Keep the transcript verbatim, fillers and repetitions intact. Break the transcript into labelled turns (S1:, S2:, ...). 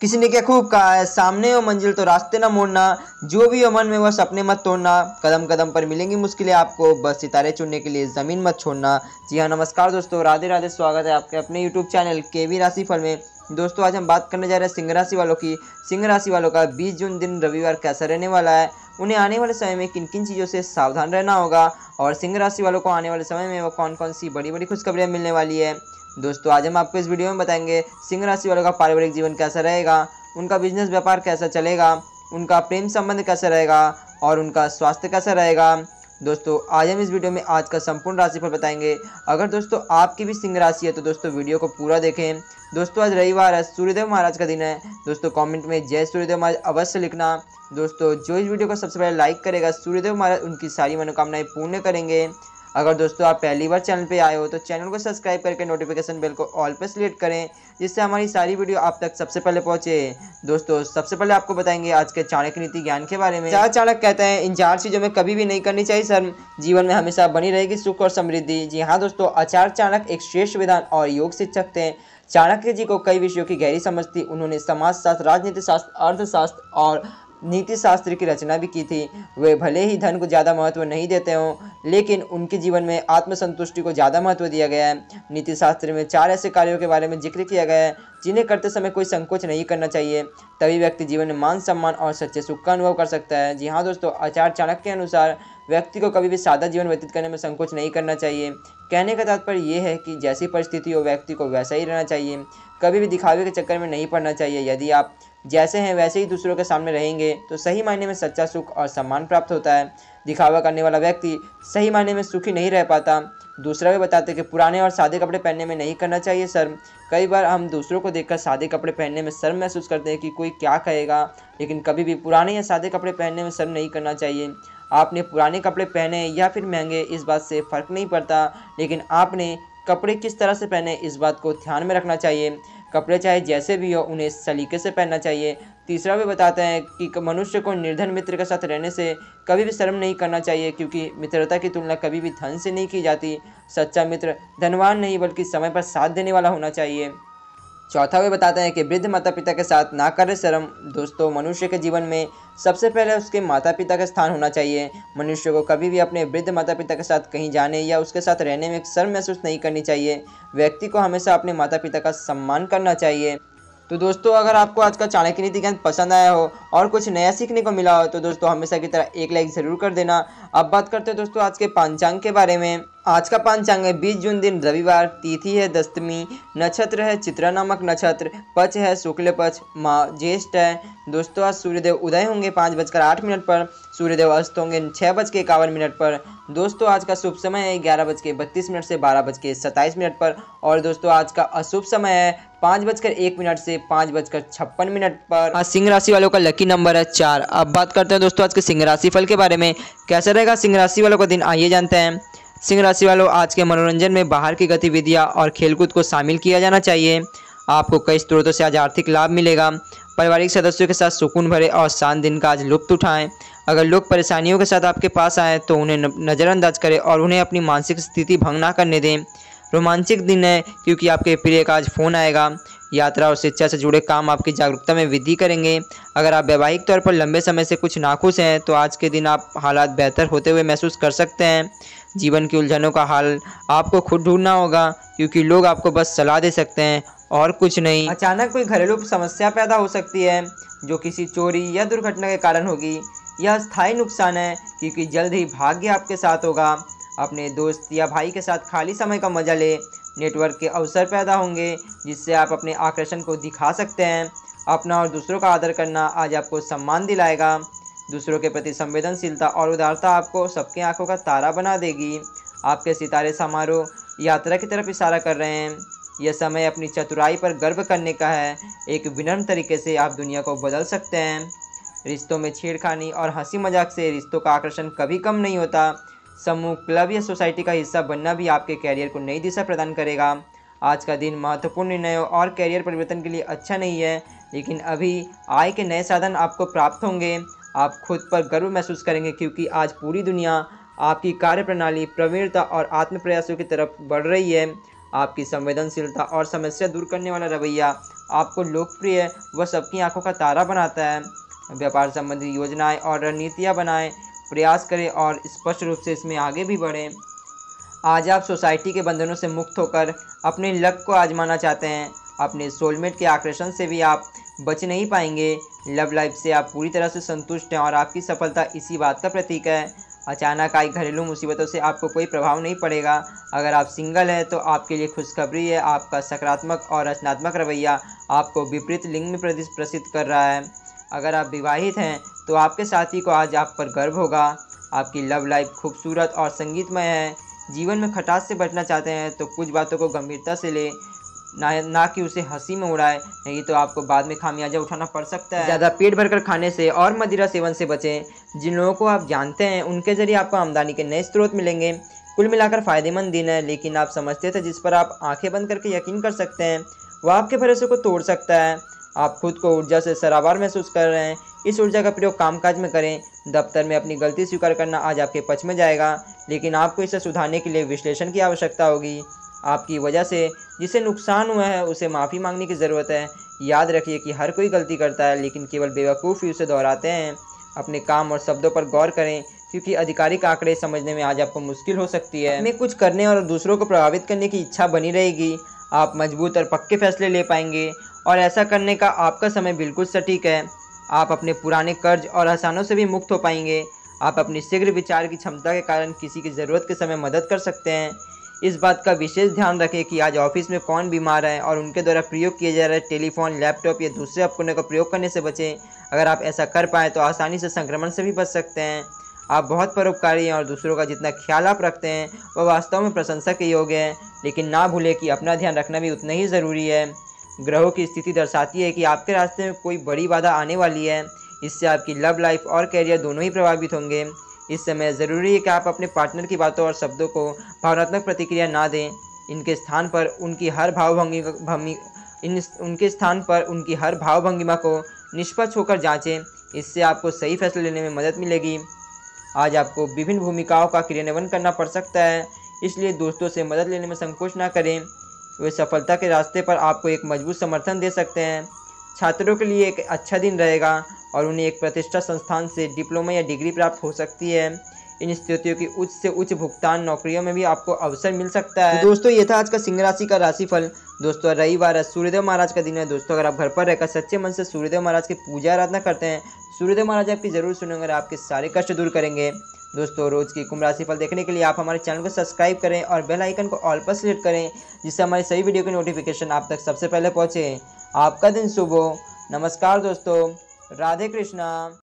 S1: किसी ने क्या खूब कहा है, सामने हो मंजिल तो रास्ते ना मोड़ना, जो भी हो मन में वह सपने मत तोड़ना, कदम कदम पर मिलेंगी मुश्किलें आपको, बस सितारे चुनने के लिए ज़मीन मत छोड़ना। जी हाँ, नमस्कार दोस्तों, राधे राधे, स्वागत है आपके अपने यूट्यूब चैनल के वी राशिफल में। दोस्तों आज हम बात करने जा रहे हैं सिंह राशि वालों की। सिंह राशि वालों का बीस जून दिन रविवार कैसा रहने वाला है, उन्हें आने वाले समय में किन किन चीज़ों से सावधान रहना होगा, और सिंह राशि वालों को आने वाले समय में वो कौन कौन सी बड़ी बड़ी खुशखबरियाँ मिलने वाली है। दोस्तों आज हम आपको इस वीडियो में बताएंगे सिंह राशि वालों का पारिवारिक जीवन कैसा रहेगा, उनका बिजनेस व्यापार कैसा चलेगा, उनका प्रेम संबंध कैसा रहेगा और उनका स्वास्थ्य कैसा रहेगा। दोस्तों आज हम इस वीडियो में आज का संपूर्ण राशिफल बताएंगे। अगर दोस्तों आपकी भी सिंह राशि है तो दोस्तों वीडियो को पूरा देखें। दोस्तों आज रविवार है, सूर्यदेव महाराज का दिन है। दोस्तों कमेंट में जय सूर्यदेव महाराज अवश्य लिखना। दोस्तों जो इस वीडियो को सबसे पहले लाइक करेगा, सूर्यदेव महाराज उनकी सारी मनोकामनाएं पूर्ण करेंगे। अगर दोस्तों आप पहली बार चैनल पे आए हो तो चैनल को सब्सक्राइब करके नोटिफिकेशन बेल को ऑल पे सिलेक्ट करें, जिससे हमारी सारी वीडियो आप तक सबसे पहले पहुंचे। दोस्तों सबसे पहले आपको बताएंगे आज के चाणक्य नीति ज्ञान के बारे में। चार चाणक्य कहते हैं इन चार चीज़ों में कभी भी नहीं करनी चाहिए शर्म, जीवन में हमेशा बनी रहेगी सुख और समृद्धि। जी हाँ दोस्तों, आचार्य चाणक्य एक श्रेष्ठ विधान और योग शिक्षक थे। चाणक्य जी को कई विषयों की गहरी समझ थी। उन्होंने समाजशास्त्र, राजनीति शास्त्र, अर्थशास्त्र और नीति शास्त्र की रचना भी की थी। वे भले ही धन को ज़्यादा महत्व नहीं देते हों, लेकिन उनके जीवन में आत्मसंतुष्टि को ज़्यादा महत्व दिया गया है। नीति शास्त्र में चार ऐसे कार्यों के बारे में जिक्र किया गया है जिन्हें करते समय कोई संकोच नहीं करना चाहिए, तभी व्यक्ति जीवन में मान सम्मान और सच्चे सुख का अनुभव कर सकता है। जी हाँ दोस्तों, आचार्य चाणक्य के अनुसार व्यक्ति को कभी भी सादा जीवन व्यतीत करने में संकोच नहीं करना चाहिए। कहने का तात्पर्य ये है कि जैसी परिस्थिति हो व्यक्ति को वैसा ही रहना चाहिए, कभी भी दिखावे के चक्कर में नहीं पड़ना चाहिए। यदि आप जैसे हैं वैसे ही दूसरों के सामने रहेंगे तो सही मायने में सच्चा सुख और सम्मान प्राप्त होता है। दिखावा करने वाला व्यक्ति सही मायने में सुखी नहीं रह पाता। दूसरा भी बताते कि पुराने और सादे कपड़े पहनने में नहीं करना चाहिए शर्म। कई बार हम दूसरों को देखकर सादे कपड़े पहनने में शर्म महसूस करते हैं कि कोई क्या कहेगा, लेकिन कभी भी पुराने या सादे कपड़े पहनने में शर्म नहीं करना चाहिए। आपने पुराने कपड़े पहने या फिर महंगे, इस बात से फ़र्क नहीं पड़ता, लेकिन आपने कपड़े किस तरह से पहने इस बात को ध्यान में रखना चाहिए। कपड़े चाहे जैसे भी हो उन्हें सलीके से पहनना चाहिए। तीसरा भी बताते हैं कि मनुष्य को निर्धन मित्र के साथ रहने से कभी भी शर्म नहीं करना चाहिए, क्योंकि मित्रता की तुलना कभी भी धन से नहीं की जाती। सच्चा मित्र धनवान नहीं बल्कि समय पर साथ देने वाला होना चाहिए। चौथा वे बताते हैं कि वृद्ध माता पिता के साथ ना करें शर्म। दोस्तों मनुष्य के जीवन में सबसे पहले उसके माता पिता का स्थान होना चाहिए। मनुष्य को कभी भी अपने वृद्ध माता पिता के साथ कहीं जाने या उसके साथ रहने में शर्म महसूस नहीं करनी चाहिए। व्यक्ति को हमेशा अपने माता पिता का सम्मान करना चाहिए। तो दोस्तों अगर आपको आज का चाणक्य नीति ज्ञान पसंद आया हो और कुछ नया सीखने को मिला हो तो दोस्तों हमेशा की तरह एक लाइक ज़रूर कर देना। अब बात करते हैं दोस्तों आज के पांचांग के बारे में। आज का पांचांग है बीस जून दिन रविवार, तिथि है दशमी, नक्षत्र है चित्रा नामक नक्षत्र, पक्ष है शुक्ल पक्ष, माह ज्येष्ठ है। दोस्तों आज सूर्यदेव उदय होंगे पाँच बजकर आठ मिनट पर, सूर्यदेव अस्त होंगे छः बज के इक्यावन मिनट पर। दोस्तों आज का शुभ समय है ग्यारह बज के बत्तीस मिनट से बारह बज के सत्ताईस मिनट पर, और दोस्तों आज का अशुभ समय है पाँच बजकर एक मिनट से पाँच बजकर छप्पन मिनट पर। आज सिंह राशि वालों का लकी नंबर है चार। अब बात करते हैं दोस्तों आज के सिंह राशि फल के बारे में। कैसा रहेगा सिंह राशि वालों का दिन, आइए जानते हैं। सिंह राशि वालों आज के मनोरंजन में बाहर की गतिविधियां और खेलकूद को शामिल किया जाना चाहिए। आपको कई स्रोतों से आज आर्थिक लाभ मिलेगा। पारिवारिक सदस्यों के साथ सुकून भरे और शांत दिन का आज लुत्फ उठाएं। अगर लोग परेशानियों के साथ आपके पास आएँ तो उन्हें नज़रअंदाज करें और उन्हें अपनी मानसिक स्थिति भंग ना करने दें। रोमांचक दिन है क्योंकि आपके प्रिय का आज फोन आएगा। यात्रा और शिक्षा से जुड़े काम आपकी जागरूकता में वृद्धि करेंगे। अगर आप वैवाहिक तौर पर लंबे समय से कुछ नाखुश हैं तो आज के दिन आप हालात बेहतर होते हुए महसूस कर सकते हैं। जीवन की उलझनों का हल आपको खुद ढूंढना होगा, क्योंकि लोग आपको बस सलाह दे सकते हैं और कुछ नहीं। अचानक कोई घरेलू समस्या पैदा हो सकती है जो किसी चोरी या दुर्घटना के कारण होगी। यह स्थायी नुकसान है क्योंकि जल्द ही भाग्य आपके साथ होगा। अपने दोस्त या भाई के साथ खाली समय का मजा ले। नेटवर्क के अवसर पैदा होंगे जिससे आप अपने आकर्षण को दिखा सकते हैं। अपना और दूसरों का आदर करना आज आपको सम्मान दिलाएगा। दूसरों के प्रति संवेदनशीलता और उदारता आपको सबके आंखों का तारा बना देगी। आपके सितारे समारोह यात्रा की तरफ इशारा कर रहे हैं। यह समय अपनी चतुराई पर गर्व करने का है। एक विनम्र तरीके से आप दुनिया को बदल सकते हैं। रिश्तों में छेड़खानी और हंसी मजाक से रिश्तों का आकर्षण कभी कम नहीं होता। समूह, क्लब या सोसाइटी का हिस्सा बनना भी आपके कैरियर को नई दिशा प्रदान करेगा। आज का दिन महत्वपूर्ण निर्णयों और कैरियर परिवर्तन के लिए अच्छा नहीं है, लेकिन अभी आय के नए साधन आपको प्राप्त होंगे। आप खुद पर गर्व महसूस करेंगे क्योंकि आज पूरी दुनिया आपकी कार्यप्रणाली, प्रवीणता और आत्म प्रयासों की तरफ बढ़ रही है। आपकी संवेदनशीलता और समस्या दूर करने वाला रवैया आपको लोकप्रिय व सबकी आंखों का तारा बनाता है। व्यापार संबंधी योजनाएं और रणनीतियां बनाएं, प्रयास करें और स्पष्ट रूप से इसमें आगे भी बढ़ें। आज आप सोसाइटी के बंधनों से मुक्त होकर अपने लक्ष्य को आजमाना चाहते हैं। अपने सोलमेट के आकर्षण से भी आप बच नहीं पाएंगे। लव लाइफ से आप पूरी तरह से संतुष्ट हैं और आपकी सफलता इसी बात का प्रतीक है। अचानक आई घरेलू मुसीबतों से आपको कोई प्रभाव नहीं पड़ेगा। अगर आप सिंगल हैं तो आपके लिए खुशखबरी है, आपका सकारात्मक और रचनात्मक रवैया आपको विपरीत लिंग में प्रसिद्ध कर रहा है। अगर आप विवाहित हैं तो आपके साथी को आज आप पर गर्व होगा। आपकी लव लाइफ खूबसूरत और संगीतमय है। जीवन में खटास से बचना चाहते हैं तो कुछ बातों को गंभीरता से ले, ना ना कि उसे हंसी में उड़ाए, नहीं तो आपको बाद में खामियाजा उठाना पड़ सकता है। ज़्यादा पेट भरकर खाने से और मदिरा सेवन से बचें। जिन लोगों को आप जानते हैं उनके जरिए आपको आमदनी के नए स्रोत मिलेंगे। कुल मिलाकर फ़ायदेमंद दिन है, लेकिन आप समझते थे जिस पर आप आंखें बंद करके यकीन कर सकते हैं वह आपके भरोसे को तोड़ सकता है। आप खुद को ऊर्जा से सराबार महसूस कर रहे हैं। इस ऊर्जा का प्रयोग कामकाज में करें। दफ्तर में अपनी गलती स्वीकार करना आज आपके पक्ष में जाएगा, लेकिन आपको इसे सुधारने के लिए विश्लेषण की आवश्यकता होगी। आपकी वजह से जिसे नुकसान हुआ है उसे माफ़ी मांगने की ज़रूरत है। याद रखिए कि हर कोई गलती करता है, लेकिन केवल बेवकूफ़ ही उसे दोहराते हैं। अपने काम और शब्दों पर गौर करें, क्योंकि आधिकारिक आंकड़े समझने में आज आपको मुश्किल हो सकती है। में कुछ करने और दूसरों को प्रभावित करने की इच्छा बनी रहेगी। आप मजबूत और पक्के फैसले ले पाएंगे और ऐसा करने का आपका समय बिल्कुल सटीक है। आप अपने पुराने कर्ज और आसानों से भी मुक्त हो पाएंगे। आप अपनी शीघ्र विचार की क्षमता के कारण किसी की ज़रूरत के समय मदद कर सकते हैं। इस बात का विशेष ध्यान रखें कि आज ऑफिस में कौन बीमार है और उनके द्वारा प्रयोग किए जा रहे टेलीफोन, लैपटॉप या दूसरे उपकरणों का प्रयोग करने से बचें। अगर आप ऐसा कर पाएँ तो आसानी से संक्रमण से भी बच सकते हैं। आप बहुत परोपकारी हैं और दूसरों का जितना ख्याल आप रखते हैं वह वास्तव में प्रशंसा के योग्य है, लेकिन ना भूलें कि अपना ध्यान रखना भी उतना ही ज़रूरी है। ग्रहों की स्थिति दर्शाती है कि आपके रास्ते में कोई बड़ी बाधा आने वाली है। इससे आपकी लव लाइफ और कैरियर दोनों ही प्रभावित होंगे। इस समय ज़रूरी है कि आप अपने पार्टनर की बातों और शब्दों को भावनात्मक प्रतिक्रिया ना दें। इनके स्थान पर उनकी हर भावभंगी भंगी इन उनके स्थान पर उनकी हर भावभंगिमा को निष्पक्ष होकर जांचें। इससे आपको सही फैसले लेने में मदद मिलेगी। आज आपको विभिन्न भूमिकाओं का क्रियान्वयन करना पड़ सकता है, इसलिए दोस्तों से मदद लेने में संकोच ना करें। वे सफलता के रास्ते पर आपको एक मजबूत समर्थन दे सकते हैं। छात्रों के लिए एक अच्छा दिन रहेगा और उन्हें एक प्रतिष्ठा संस्थान से डिप्लोमा या डिग्री प्राप्त हो सकती है। इन स्थितियों की उच्च से उच्च भुगतान नौकरियों में भी आपको अवसर मिल सकता है। तो दोस्तों, ये था आज का सिंह राशि का राशिफल। दोस्तों, रविवार है, सूर्यदेव महाराज का दिन है। दोस्तों, अगर आप घर पर रहकर सच्चे मन से सूर्यदेव महाराज की पूजा आराधना करते हैं, सूर्यदेव महाराज आपकी जरूर सुनेंगे और आपके सारे कष्ट दूर करेंगे। दोस्तों, रोज की कुंभ राशिफल देखने के लिए आप हमारे चैनल को सब्सक्राइब करें और बेल आइकन को ऑल पर सेलेक्ट करें, जिससे हमारी सभी वीडियो की नोटिफिकेशन आप तक सबसे पहले पहुंचे। आपका दिन शुभ हो। नमस्कार दोस्तों, राधे कृष्णा।